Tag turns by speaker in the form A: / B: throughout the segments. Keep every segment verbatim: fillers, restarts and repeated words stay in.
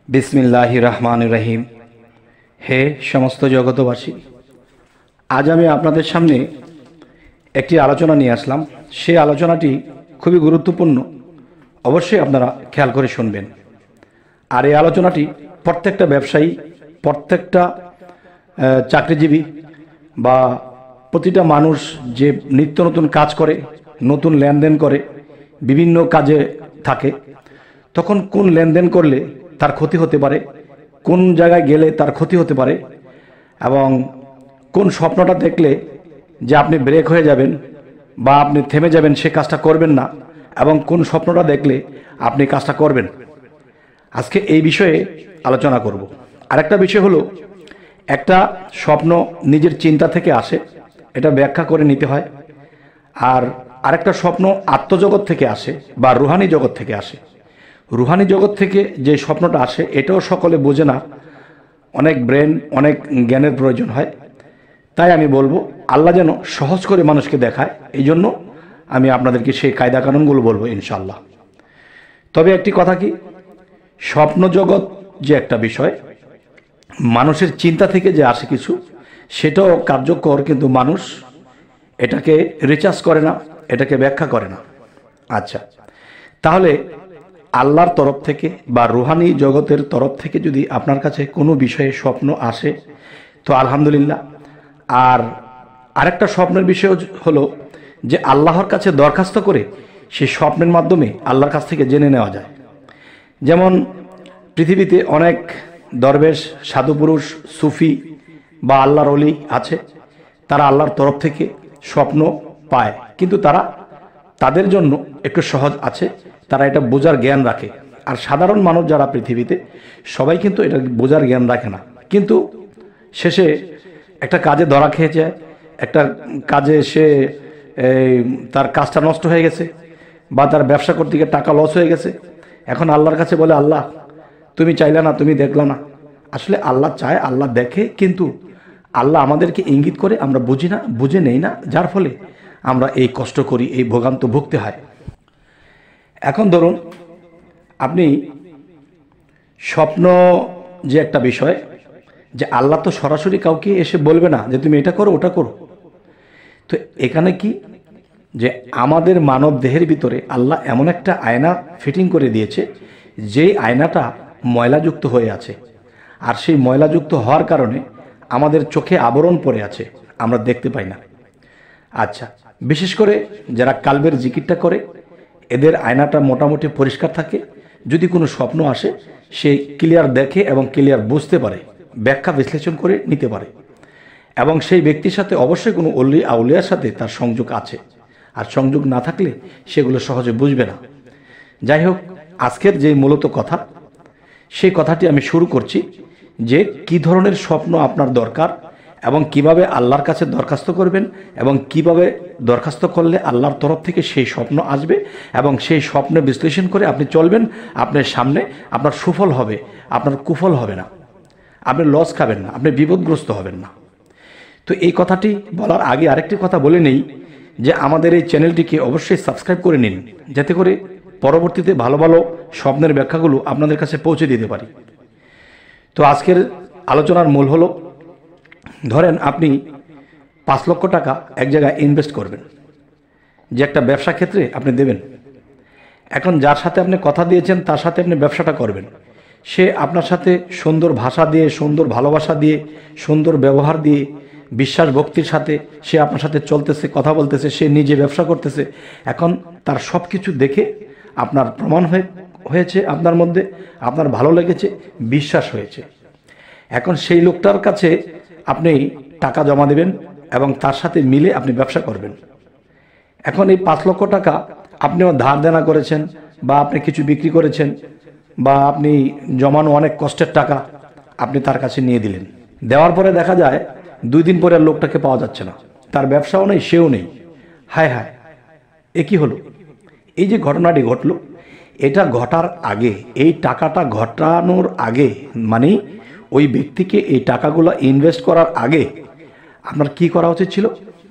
A: बिस्मिल्लाहिर रहमानिर रहीम। हे समस्त जगतबासी, आज আমি আপনাদের সামনে একটি আলোচনা নিয়ে আসলাম। সেই আলোচনাটি খুবই গুরুত্বপূর্ণ, অবশ্যই আপনারা খেয়াল করে শুনবেন। আর এই আলোচনাটি প্রত্যেকটা ব্যবসায়ী, প্রত্যেকটা চাকরিজীবী বা প্রতিটা মানুষ যে নিত্য নতুন কাজ করে, নতুন লেনদেন করে, বিভিন্ন কাজে থাকে, তখন কোন লেনদেন করলে তার ক্ষতি হতে পারে, কোন জায়গায় গেলে তার ক্ষতি হতে পারে, এবং কোন স্বপ্নটা দেখলে যে আপনি ব্রেক হয়ে যাবেন বা আপনি থেমে যাবেন, সে কাজটা করবেন না, এবং কোন স্বপ্নটা দেখলে আপনি কাজটা করবেন। আজকে এই বিষয়ে আলোচনা করব। আরেকটা বিষয় হলো, একটা স্বপ্ন নিজের চিন্তা থেকে আসে, এটা ব্যাখ্যা করে নিতে হয়। আর আরেকটা স্বপ্ন আত্মজগৎ থেকে আসে বা রুহানি জগৎ থেকে আসে। রুহানি জগৎ থেকে যে স্বপ্নটা আসে এটাও সকলে বোঝে না, অনেক ব্রেন, অনেক জ্ঞানের প্রয়োজন হয়। তাই আমি বলবো, আল্লাহ যেন সহজ করে মানুষকে দেখায়, এই জন্য আমি আপনাদেরকে সেই কায়দা কানুনগুলো বলবো ইনশাআল্লাহ। তবে একটি কথা কি, স্বপ্ন জগৎ যে একটা বিষয়, মানুষের চিন্তা থেকে যে আসে কিছু, সেটাও কার্যকর, কিন্তু মানুষ এটাকে রিচার্জ করে না, এটাকে ব্যাখ্যা করে না। আচ্ছা, তাহলে আল্লাহর তরফ থেকে বা রুহানি জগতের তরফ থেকে যদি আপনার কাছে কোনো বিষয়ে স্বপ্ন আসে তো আলহামদুলিল্লাহ। আর আরেকটা স্বপ্নের বিষয় হলো যে আল্লাহর কাছে দরখাস্ত করে সেই স্বপ্নের মাধ্যমে আল্লাহর কাছ থেকে জেনে নেওয়া যায়। যেমন পৃথিবীতে অনেক দরবেশ, সাধুপুরুষ, সুফি বা আল্লাহর ওলি আছে, তারা আল্লাহর তরফ থেকে স্বপ্ন পায়, কিন্তু তারা তাদের জন্য একটু সহজ আছে, তারা এটা বোঝার জ্ঞান রাখে। আর সাধারণ মানুষ যারা পৃথিবীতে, সবাই কিন্তু এটা বোঝার জ্ঞান রাখে না, কিন্তু শেষে একটা কাজে ধরা খেয়ে যায়, একটা কাজে সে তার কাজটা নষ্ট হয়ে গেছে বা তার ব্যবসা করতে গিয়ে টাকা লস হয়ে গেছে। এখন আল্লাহর কাছে বলে, আল্লাহ তুমি চাইলে না, তুমি দেখলা না। আসলে আল্লাহ চায়, আল্লাহ দেখে, কিন্তু আল্লাহ আমাদেরকে ইঙ্গিত করে, আমরা বুঝি না, বুঝে নেই না, যার ফলে আমরা এই কষ্ট করি, এই ভোগান্ত ভুগতে হয়। এখন ধরুন, আপনি স্বপ্ন যে একটা বিষয়, যে আল্লাহ তো সরাসরি কাউকে এসে বলবে না যে তুমি এটা করো, ওটা করো। তো এখানে কি, যে আমাদের মানব দেহের ভিতরে আল্লাহ এমন একটা আয়না ফিটিং করে দিয়েছে, যেই আয়নাটা ময়লাযুক্ত হয়ে আছে। আর সেই ময়লাযুক্ত হওয়ার কারণে আমাদের চোখে আবরণ পড়ে আছে, আমরা দেখতে পাই না। আচ্ছা, বিশেষ করে যারা কালবের জিকিরটা করে, এদের আয়নাটা মোটামুটি পরিষ্কার থাকে। যদি কোনো স্বপ্ন আসে, সে ক্লিয়ার দেখে এবং ক্লিয়ার বুঝতে পারে, ব্যাখ্যা বিশ্লেষণ করে নিতে পারে, এবং সেই ব্যক্তির সাথে অবশ্যই কোনো অলি আউলিয়ার সাথে তার সংযোগ আছে। আর সংযোগ না থাকলে সেগুলো সহজে বুঝবে না। যাই হোক, আজকের যে মূলত কথা, সেই কথাটি আমি শুরু করছি, যে কি ধরনের স্বপ্ন আপনার দরকার এবং কিভাবে আল্লাহর কাছে দরখাস্ত করবেন, এবং কিভাবে দরখাস্ত করলে আল্লাহর তরফ থেকে সেই স্বপ্ন আসবে, এবং সেই স্বপ্নে বিশ্লেষণ করে আপনি চলবেন। আপনার সামনে আপনার সুফল হবে, আপনার কুফল হবে না, আপনি লস খাবেন না, আপনি বিপদগ্রস্ত হবেন না। তো এই কথাটি বলার আগে আরেকটি কথা বলে নেই, যে আমাদের এই চ্যানেলটিকে অবশ্যই সাবস্ক্রাইব করে নিন, যাতে করে পরবর্তীতে ভালো ভালো স্বপ্নের ব্যাখ্যাগুলো আপনাদের কাছে পৌঁছে দিতে পারি। তো আজকের আলোচনার মূল হলো, ধরেন আপনি পাঁচ লক্ষ টাকা এক জায়গায় ইনভেস্ট করবেন, যে একটা ব্যবসা ক্ষেত্রে আপনি দেবেন। এখন যার সাথে আপনি কথা দিয়েছেন, তার সাথে আপনি ব্যবসাটা করবেন। সে আপনার সাথে সুন্দর ভাষা দিয়ে, সুন্দর ভালোবাসা দিয়ে, সুন্দর ব্যবহার দিয়ে, বিশ্বাস ভক্তির সাথে সে আপনার সাথে চলতেছে, কথা বলতেছে, সে নিজে ব্যবসা করতেছে। এখন তার সব কিছু দেখে আপনার প্রমাণ হয়ে হয়েছে আপনার মধ্যে, আপনার ভালো লেগেছে, বিশ্বাস হয়েছে। এখন সেই লোকটার কাছে আপনি টাকা জমা দেবেন এবং তার সাথে মিলে আপনি ব্যবসা করবেন। এখন এই পাঁচ লক্ষ টাকা আপনিও ধার দেনা করেছেন, বা আপনি কিছু বিক্রি করেছেন, বা আপনি জমানো অনেক কষ্টের টাকা আপনি তার কাছে নিয়ে দিলেন। দেওয়ার পরে দেখা যায় দুই দিন পরে আর লোকটাকে পাওয়া যাচ্ছে না, তার ব্যবসাও নেই, সেও নেই। হায় হায়, এ কি হলো? এই যে ঘটনাটি ঘটলো, এটা ঘটার আগে, এই টাকাটা ঘটানোর আগে, মানে ওই ব্যক্তিকে এই টাকাগুলো ইনভেস্ট করার আগে আপনার কি করা উচিত ছিল?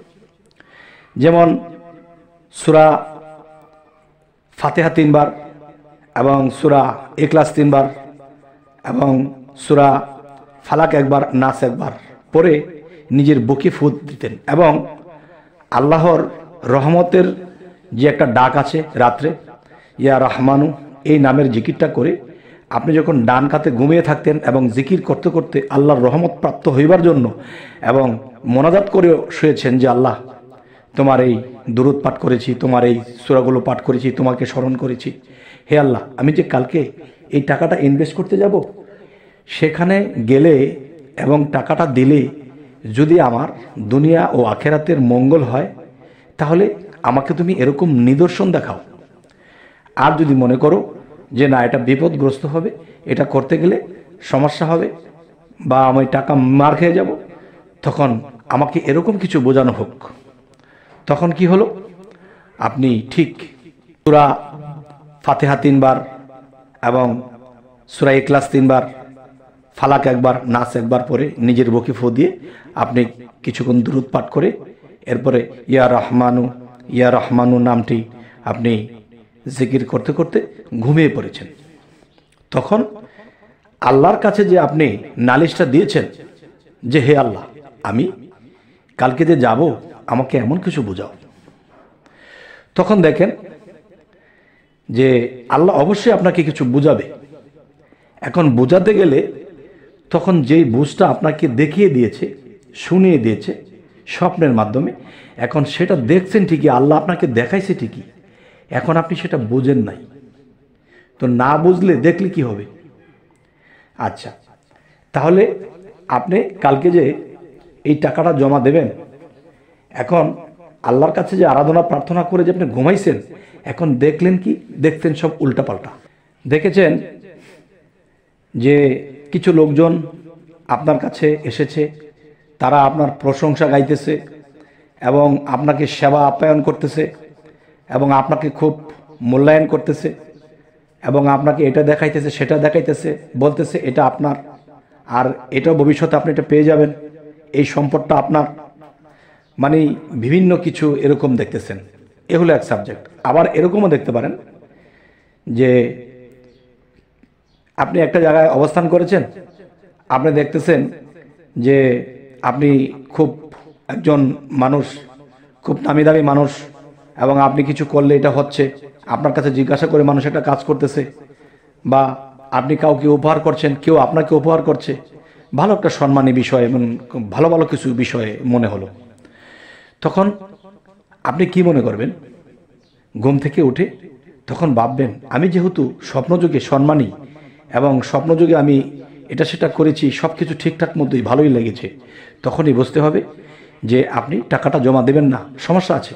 A: যেমন সূরা ফাতিহা তিনবার এবং সূরা ইখলাস তিনবার এবং সূরা ফালাক একবার, নাস একবার পরে নিজের বুকে ফুঁ দিতেন। এবং আল্লাহর রহমতের যে একটা ডাক আছে রাত্রে, ইয়া রহমানু, এই নামের জিকিরটা করে আপনি যখন ডান কাতে ঘুমিয়ে থাকতেন এবং জিকির করতে করতে আল্লাহর রহমত প্রাপ্ত হইবার জন্য এবং মোনাজাত করে শুয়েছেন যে আল্লাহ তোমার এই দুরূদ পাঠ করেছি, তোমার এই সূরাগুলো পাঠ করেছি, তোমাকে স্মরণ করেছি, হে আল্লাহ আমি যে কালকে এই টাকাটা ইনভেস্ট করতে যাব, সেখানে গেলে এবং টাকাটা দিলে যদি আমার দুনিয়া ও আখেরাতের মঙ্গল হয় তাহলে আমাকে তুমি এরকম নিদর্শন দেখাও। আর যদি মনে করো যে না এটা বিপদগ্রস্ত হবে, এটা করতে গেলে সমস্যা হবে বা আমি টাকা মার খেয়ে যাব, তখন আমাকে এরকম কিছু বোঝানো হোক। তখন কি হলো, আপনি ঠিক সূরা ফাতিহা তিনবার এবং সূরা ইখলাস তিনবার, ফালাক একবার, নাস একবার পরে নিজের বুকে ফুঁ দিয়ে আপনি কিছুক্ষণ দুরূদ পাঠ করে এরপরে ইয়া রহমানু ইয়া রহমানু নামটি আপনি জিকির করতে করতে ঘুমিয়ে পড়েছেন। তখন আল্লাহর কাছে যে আপনি নালিশটা দিয়েছেন যে হে আল্লাহ আমি কালকে যে যাব আমাকে এমন কিছু বোঝাও, তখন দেখেন যে আল্লাহ অবশ্যই আপনাকে কিছু বুঝাবে। এখন বোঝাতে গেলে তখন যেই বুঝটা আপনাকে দেখিয়ে দিয়েছে, শুনিয়ে দিয়েছে স্বপ্নের মাধ্যমে, এখন সেটা দেখছেন ঠিকই, আল্লাহ আপনাকে দেখাইছে ঠিকই, এখন আপনি সেটা বুঝেন নাই, তো না বুঝলে দেখলে কি হবে? আচ্ছা, তাহলে আপনি কালকে যে এই টাকাটা জমা দেবেন, এখন আল্লাহর কাছে যে আরাধনা প্রার্থনা করে যে আপনি ঘুমাইছেন, এখন দেখলেন কি? দেখতেন সব উল্টাপাল্টা। দেখেছেন যে কিছু লোকজন আপনার কাছে এসেছে, তারা আপনার প্রশংসা গাইতেছে এবং আপনাকে সেবা আপ্যায়ন করতেছে এবং আপনাকে খুব মূল্যায়ন করতেছে এবং আপনাকে এটা দেখাইতেছে সেটা দেখাইতেছে, বলতেছে এটা আপনার, আর এটাও ভবিষ্যতে আপনি এটা পেয়ে যাবেন, এই সম্পদটা আপনার, মানে বিভিন্ন কিছু এরকম দেখতেছেন। এ হলো এক সাবজেক্ট। আবার এরকমও দেখতে পারেন যে আপনি একটা জায়গায় অবস্থান করেছেন, আপনি দেখতেছেন যে আপনি খুব একজন মানুষ, খুব নামি দামি মানুষ, এবং আপনি কিছু করলে এটা হচ্ছে, আপনার কাছে জিজ্ঞাসা করে মানুষ একটা কাজ করতেছে, বা আপনি কাউকে উপহার করছেন, কেউ আপনাকে উপহার করছে, ভালো একটা সম্মানী বিষয় এবং ভালো ভালো কিছু বিষয়ে মনে হলো। তখন আপনি কি মনে করবেন? ঘুম থেকে উঠে তখন ভাববেন আমি যেহেতু স্বপ্নযোগে সম্মানী এবং স্বপ্নযোগে আমি এটা সেটা করেছি, সব কিছু ঠিকঠাক মতোই ভালোই লেগেছে, তখনই বুঝতে হবে যে আপনি টাকাটা জমা দেবেন না, সমস্যা আছে।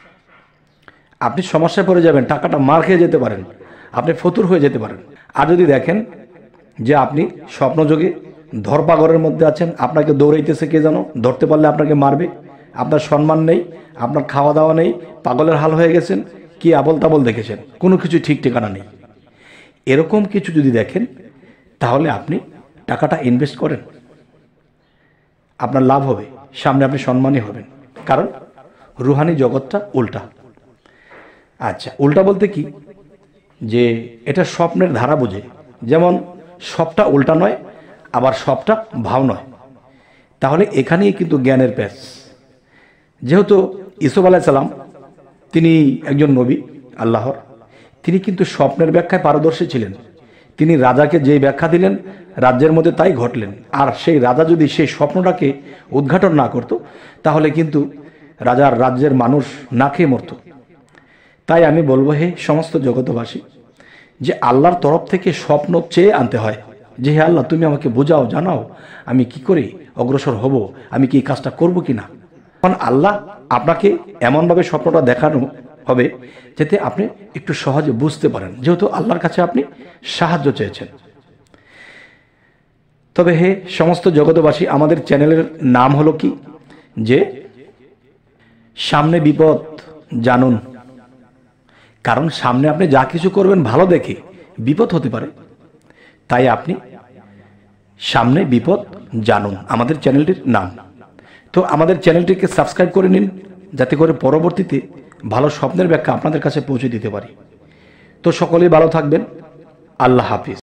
A: আপনি সমস্যায় পড়ে যাবেন, টাকাটা মার খেয়ে যেতে পারেন, আপনি ফতুর হয়ে যেতে পারেন। আর যদি দেখেন যে আপনি স্বপ্নযোগে ধরপাগড়ের মধ্যে আছেন, আপনাকে দৌড়াইতেছে কে যেন, ধরতে পারলে আপনাকে মারবে, আপনার সম্মান নেই, আপনার খাওয়া দাওয়া নেই, পাগলের হাল হয়ে গেছেন, কি আবল তাবল দেখেছেন, কোনো কিছু ঠিক ঠিকানা নেই, এরকম কিছু যদি দেখেন তাহলে আপনি টাকাটা ইনভেস্ট করেন, আপনার লাভ হবে, সামনে আপনি সম্মানী হবেন, কারণ রুহানি জগৎটা উল্টা। আচ্ছা, উল্টা বলতে কি, যে এটা স্বপ্নের ধারা বোঝে, যেমন সবটা উল্টা নয়, আবার সবটা ভাও নয়। তাহলে এখানেই কিন্তু জ্ঞানের প্যাচ। যেহেতু ইউসুফ আলাইহিস সালাম তিনি একজন নবী আল্লাহর, তিনি কিন্তু স্বপ্নের ব্যাখ্যায় পারদর্শী ছিলেন। তিনি রাজাকে যেই ব্যাখ্যা দিলেন, রাজ্যের মধ্যে তাই ঘটলেন। আর সেই রাজা যদি সেই স্বপ্নটাকে উদ্ঘাটন না করত, তাহলে কিন্তু রাজার রাজ্যের মানুষ না খেয়ে মরত। তাই আমি বলবো, হে সমস্ত জগতবাসী, যে আল্লাহর তরফ থেকে স্বপ্ন চেয়ে আনতে হয়, যে হে আল্লাহ তুমি আমাকে বোঝাও, জানাও আমি কি করে অগ্রসর হব, আমি কি এই কাজটা করব কি না। কারণ আল্লাহ আপনাকে এমনভাবে স্বপ্নটা দেখানো হবে যাতে আপনি একটু সহজে বুঝতে পারেন, যেহেতু আল্লাহর কাছে আপনি সাহায্য চেয়েছেন। তবে হে সমস্ত জগতবাসী, আমাদের চ্যানেলের নাম হলো কি, যে সামনে বিপদ জানুন। কারণ সামনে আপনি যা কিছু করবেন ভালো দেখে বিপদ হতে পারে, তাই আপনি সামনে বিপদ জানুন, আমাদের চ্যানেলটির নাম। তো আমাদের চ্যানেলটিকে সাবস্ক্রাইব করে নিন, যাতে করে পরবর্তীতে ভালো স্বপ্নের ব্যাখ্যা আপনাদের কাছে পৌঁছে দিতে পারি। তো সকলেই ভালো থাকবেন, আল্লাহ হাফিজ।